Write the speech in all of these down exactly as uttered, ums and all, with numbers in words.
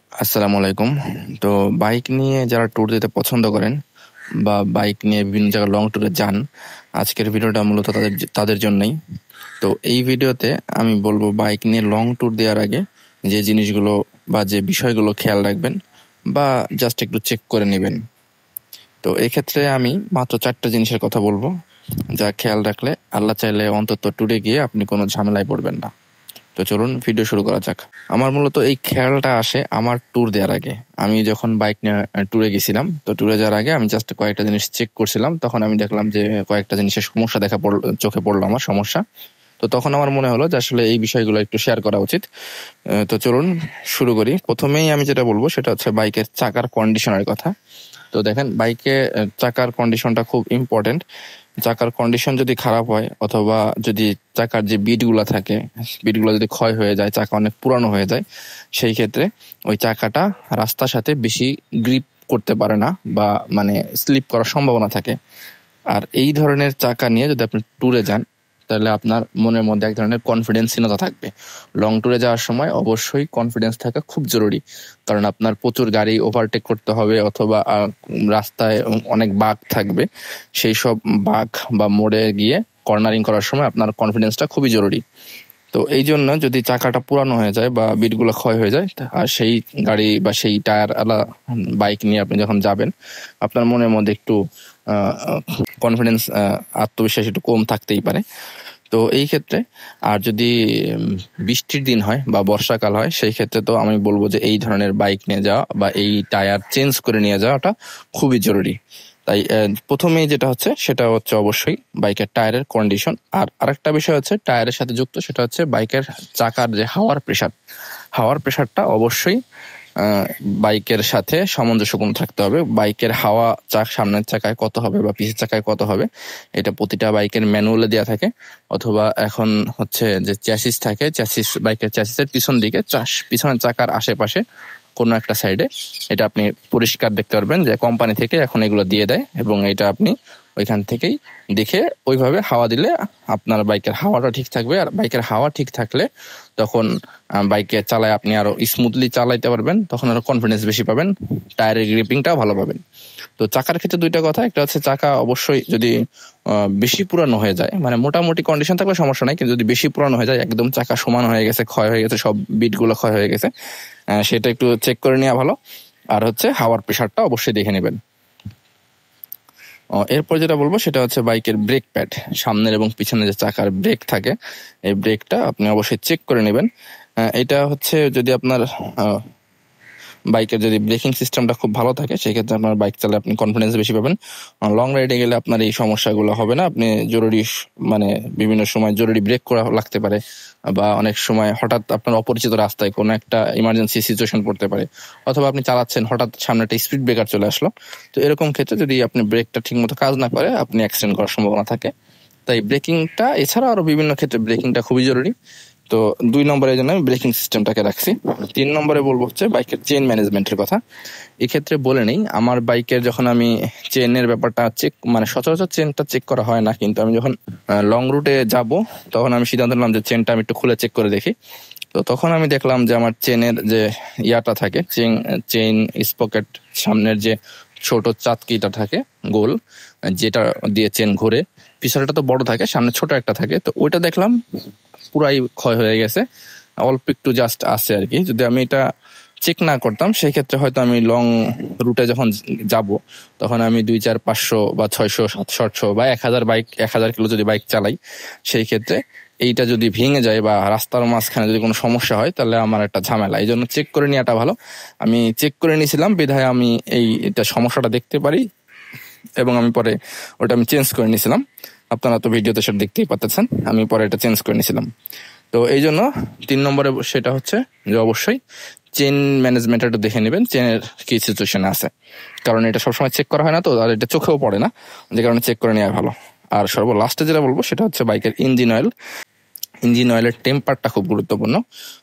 আসসালামু আলাইকুম। তো বাইক নিয়ে যারা ট্যুর দিতে পছন্দ করেন বা বাইক নিয়ে বিভিন্ন জায়গায় লং ট্যুরে যান, আজকের ভিডিওটা মূলত তাদের তাদের জন্যই। তো এই ভিডিওতে আমি বলবো বাইক নিয়ে লং ট্যুর দেওয়ার আগে যে জিনিসগুলো বা যে বিষয়গুলো খেয়াল রাখবেন বা জাস্ট একটু চেক করে নেবেন। তো এক্ষেত্রে আমি মাত্র চারটা জিনিসের কথা বলবো, যা খেয়াল রাখলে আল্লাহ চাইলে অন্তত ট্যুরে গিয়ে আপনি কোনো ঝামেলায় পড়বেন না। তো চলুন ভিডিও শুরু করা যাক। আমার মূলত এই খেয়ালটা আসে আমার ট্যুর দেওয়ার আগে। আমি যখন বাইক নিয়ে ট্যুরে গেছিলাম, তো ট্যুরে যাওয়ার আগে আমি জাস্ট কয়েকটা জিনিস চেক করছিলাম। তখন আমি দেখলাম যে কয়েকটা জিনিসের সমস্যা দেখা পড়লো, চোখে পড়লো আমার সমস্যা। তো তখন আমার মনে হলো যে আসলে এই বিষয়গুলো একটু শেয়ার করা উচিত। আহ, তো চলুন শুরু করি। প্রথমেই আমি যেটা বলবো সেটা হচ্ছে বাইকের চাকার কন্ডিশনের কথা। তো দেখেন, বাইকে চাকার কন্ডিশনটা খুব ইম্পর্টেন্ট। চাকার কন্ডিশন যদি খারাপ হয় অথবা যদি চাকার যে বিট গুলা থাকে, বিট গুলো যদি ক্ষয় হয়ে যায়, চাকা অনেক পুরানো হয়ে যায়, সেই ক্ষেত্রে ওই চাকাটা রাস্তার সাথে বেশি গ্রিপ করতে পারে না বা মানে স্লিপ করার সম্ভাবনা থাকে। আর এই ধরনের চাকা নিয়ে যদি আপনি ট্যুরে যান, তাহলে আপনার মনের মধ্যে এক ধরনের কনফিডেন্সহীনতা থাকবে। লং ট্যুরে যাওয়ার সময় অবশ্যই কনফিডেন্স থাকা খুব জরুরি, কারণ আপনার প্রচুর গাড়ি ওভারটেক করতে হবে অথবা আহ, রাস্তায় অনেক বাঁক থাকবে। সেই সব বাঁক বা মোড়ে গিয়ে কর্নারিং করার সময় আপনার কনফিডেন্সটা খুবই জরুরি। তো এই জন্য যদি চাকাটা পুরানো হয়ে যায় বা বিটগুলো ক্ষয় হয়ে যায়, আর সেই গাড়ি বা সেই টায়ার আলা বাইক নিয়ে আপনি যখন যাবেন, আপনার মনের মধ্যে একটু কনফিডেন্স, আত্মবিশ্বাস একটু কম থাকতেই পারে। তো এই ক্ষেত্রে আর যদি উম, বৃষ্টির দিন হয় বা বর্ষাকাল হয়, সেই ক্ষেত্রে তো আমি বলবো যে এই ধরনের বাইক নিয়ে যাওয়া বা এই টায়ার চেঞ্জ করে নিয়ে যাওয়াটা খুবই জরুরি। তাই আহ, প্রথমেই যেটা হচ্ছে সেটা হচ্ছে অবশ্যই বাইকের টায়ারের কন্ডিশন। আর আরেকটা বিষয় হচ্ছে টায়ারের সাথে যুক্ত, সেটা হচ্ছে বাইকের চাকার যে হাওয়ার প্রেসার। হাওয়ার প্রেসারটা অবশ্যই আহ, বাইকের সাথে সামঞ্জস্যপূর্ণ থাকতে হবে। বাইকের হাওয়া চাক সামনের চাকায় কত হবে বা পিছের চাকায় কত হবে, এটা প্রতিটা বাইকের ম্যানুয়ালে দেওয়া থাকে। অথবা এখন হচ্ছে যে চ্যাসিস থাকে, চ্যাসিস বাইকের চ্যাসিসের পিছন দিকে চাষ পিছনের চাকার আশেপাশে কোনো একটা সাইডে এটা আপনি পরিষ্কার দেখতে পারবেন যে কোম্পানি থেকে এখন এগুলো দিয়ে দেয়, এবং এটা আপনি ওইখান থেকেই দেখে ওইভাবে হাওয়া দিলে আপনার বাইকের হাওয়াটা ঠিক থাকবে। আর বাইকের হাওয়া ঠিক থাকলে তখন বাইকে চালায় আপনি আরো স্মুথলি চালাইতে পারবেন, তখন আরো কনফিডেন্স বেশি পাবেন, টায়ারের গ্রিপিংটাও ভালো পাবেন। তো চাকার ক্ষেত্রে দুইটা কথা, একটা হচ্ছে চাকা অবশ্যই যদি আহ, বেশি পুরানো হয়ে যায়, মানে মোটামুটি কন্ডিশন থাকলে সমস্যা নাই, কিন্তু যদি বেশি পুরানো হয়ে যায়, একদম চাকা সমান হয়ে গেছে, ক্ষয় হয়ে গেছে, সব বিট গুলো ক্ষয় হয়ে গেছে, আহ, সেটা একটু চেক করে নেওয়া ভালো। আর হচ্ছে হাওয়ার প্রেসারটা অবশ্যই দেখে নেবেন। আহ, এরপর যেটা বলবো সেটা হচ্ছে বাইকের ব্রেক প্যাড, সামনের এবং পিছনে যে চাকার ব্রেক থাকে, এই ব্রেকটা আপনি অবশ্যই চেক করে নেবেন। আহ, এটা হচ্ছে যদি আপনার আহ, বাইকের যদি ব্রেকিং সিস্টেমটা খুব ভালো থাকে, সেক্ষেত্রে আপনার বাইক চালালে আপনি কনফিডেন্স বেশি পাবেন। লং রাইডে গেলে আপনার এই সমস্যাগুলো হবে না। আপনি জরুরি স- মানে বিভিন্ন সময় জরুরি ব্রেক করা লাগতে পারে, বা অনেক সময় হঠাৎ আপনার অপরিচিত রাস্তায় কোনো একটা ইমার্জেন্সি সিচুয়েশন পড়তে পারে, অথবা আপনি চালাচ্ছেন হঠাৎ সামনে একটা স্পিড ব্রেকার চলে আসলো। তো এরকম ক্ষেত্রে যদি আপনি ব্রেকটা ঠিক মতো কাজ না করে, আপনি অ্যাক্সিডেন্ট করার সম্ভাবনা থাকে। তাই ব্রেকিংটা, এছাড়া আরো বিভিন্ন ক্ষেত্রে ব্রেকিংটা খুবই জরুরি। তো দুই নম্বরের জন্য আমি ব্রেকিং সিস্টেমটাকে রাখছি। তিন নম্বরে বলবো হচ্ছে বাইকের চেইন ম্যানেজমেন্টের কথা। এক্ষেত্রে বলে নেই, আমার বাইকের যখন আমি চেনের ব্যাপারটা চেক, মানে সচরাচর চেনটা চেক করা হয় না, কিন্তু আমি যখন লং রুটে যাব, তখন আমি সিদ্ধান্ত নিলাম যে চেনটা আমি একটু খুলে চেক করে দেখি। তো তখন আমি দেখলাম যে আমার চেনের যে ইয়াটা থাকে, চেন চেইন স্পকেট, সামনের যে ছোট চাতকিটা থাকে গোল, যেটা দিয়ে চেন ঘুরে, পিছনটা তো বড় থাকে, সামনে ছোট একটা থাকে। তো ওইটা দেখলাম পুরাই ক্ষয় হয়ে গেছে, অল্প একটু জাস্ট আছে আর কি। যদি আমি এটা চেক না করতাম, সেই ক্ষেত্রে হয়তো আমি লং রুটে যখন যাব, তখন আমি দুই চার পাঁচশো বা ছয়শো সাতশো আটশো বা এক হাজার বাইক এক হাজার কিলো যদি বাইক চালাই, সেই ক্ষেত্রে এইটা যদি ভেঙে যায় বা রাস্তার মাঝখানে যদি কোনো সমস্যা হয়, তাহলে আমার একটা ঝামেলা। এই জন্য চেক করে নেওয়াটা ভালো। আমি চেক করে নিয়েছিলাম বিধায় আমি এই এটা সমস্যাটা দেখতে পারি, এবং আমি পরে ওটা আমি চেঞ্জ করে নিয়েছিলাম। আপনারা তো ভিডিওতে সেটা দেখতেই পাচ্ছেন, আমি পরে এটা চেঞ্জ করে নিয়েছিলাম। তো এই জন্য তিন নম্বরে সেটা হচ্ছে যে অবশ্যই চেন ম্যানেজমেন্ট একটু দেখে নেবেন, চেনের কি সিচুয়েশন আছে, কারণ এটা সবসময় চেক করা হয় না, তো আর এটা চোখেও পড়ে না, যে কারণে চেক করে নেওয়া ভালো। আর সর্বলাস্টে যেটা বলবো সেটা হচ্ছে বাইকের ইঞ্জিন অয়েল। ইঞ্জিন অয়েলের টেম্পারটা খুব গুরুত্বপূর্ণ।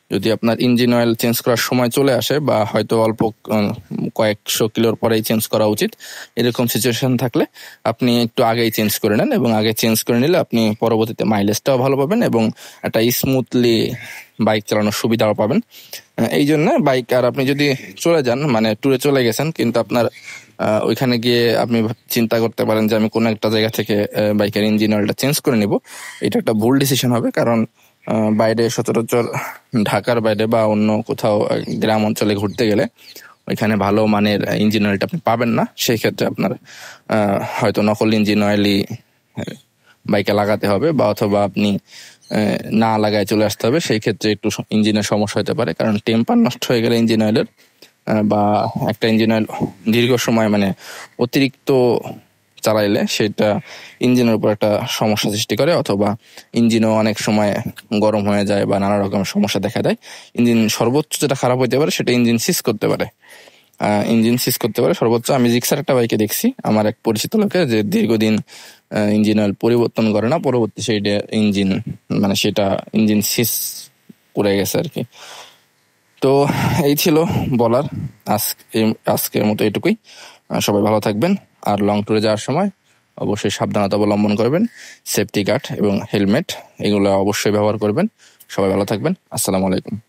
যদি আপনার ইঞ্জিন অয়েল চেঞ্জ করার সময় চলে আসে বা হয়তো অল্প আহ, কয়েকশো কিলোর পরেই চেঞ্জ করা উচিত, এরকম সিচুয়েশন থাকলে আপনি একটু আগেই চেঞ্জ করে নেন, এবং আগে চেঞ্জ করে নিলে আপনি পরবর্তীতে মাইলেজটাও ভালো পাবেন এবং একটা স্মুথলি বাইক চালানোর সুবিধাও পাবেন। আহ, এই জন্য বাইক, আর আপনি যদি চলে যান মানে ট্যুরে চলে গেছেন কিন্তু আপনার আহ, ওইখানে গিয়ে আপনি চিন্তা করতে পারেন যে আমি কোনো একটা জায়গা থেকে বাইকের ইঞ্জিন অয়েলটা চেঞ্জ করে নিব, এটা একটা ভুল ডিসিশন হবে। কারণ আহ, বাইরে সচরাচর ঢাকার বাইরে বা অন্য কোথাও আহ, গ্রাম অঞ্চলে ঘুরতে গেলে ওইখানে ভালো মানের ইঞ্জিন অয়েলটা আপনি পাবেন না। সেই ক্ষেত্রে আপনার আহ, হয়তো নকল ইঞ্জিন অয়েলই বাইকে লাগাতে হবে, বা অথবা আপনি আহ, না লাগায় চলে আসতে হবে। সেই ক্ষেত্রে একটু ইঞ্জিনের সমস্যা হতে পারে, কারণ টেম্পার নষ্ট হয়ে গেলে ইঞ্জিন অয়েলের আহ, বা একটা ইঞ্জিন অয়েল দীর্ঘ সময় মানে অতিরিক্ত চালাইলে সেটা ইঞ্জিনের উপর একটা সমস্যা সৃষ্টি করে, অথবা ইঞ্জিনও অনেক সময় গরম হয়ে যায় বা নানা রকমের সমস্যা দেখা দেয়। ইঞ্জিন সর্বোচ্চ যেটা খারাপ হইতে পারে সেটা ইঞ্জিন সিজ করতে পারে। আহ ইঞ্জিন সিজ করতে পারে সর্বোচ্চ। আমি জিক্সার একটা বাইকে দেখছি আমার এক পরিচিত লোকে, যে দীর্ঘদিন ইঞ্জিন অয়েল পরিবর্তন করে না, পরবর্তী সেইটা ইঞ্জিন মানে সেটা ইঞ্জিন সিজ করে গেছে আর কি। তো এই ছিল বলার, আজকে আজকের মতো এটুকুই। আহ, সবাই ভালো থাকবেন, আর লং ট্যুরে যাওয়ার সময় অবশ্যই সাবধানতা অবলম্বন করবেন। সেফটি গার্ড এবং হেলমেট এগুলো অবশ্যই ব্যবহার করবেন। সবাই ভালো থাকবেন। আসসালামু আলাইকুম।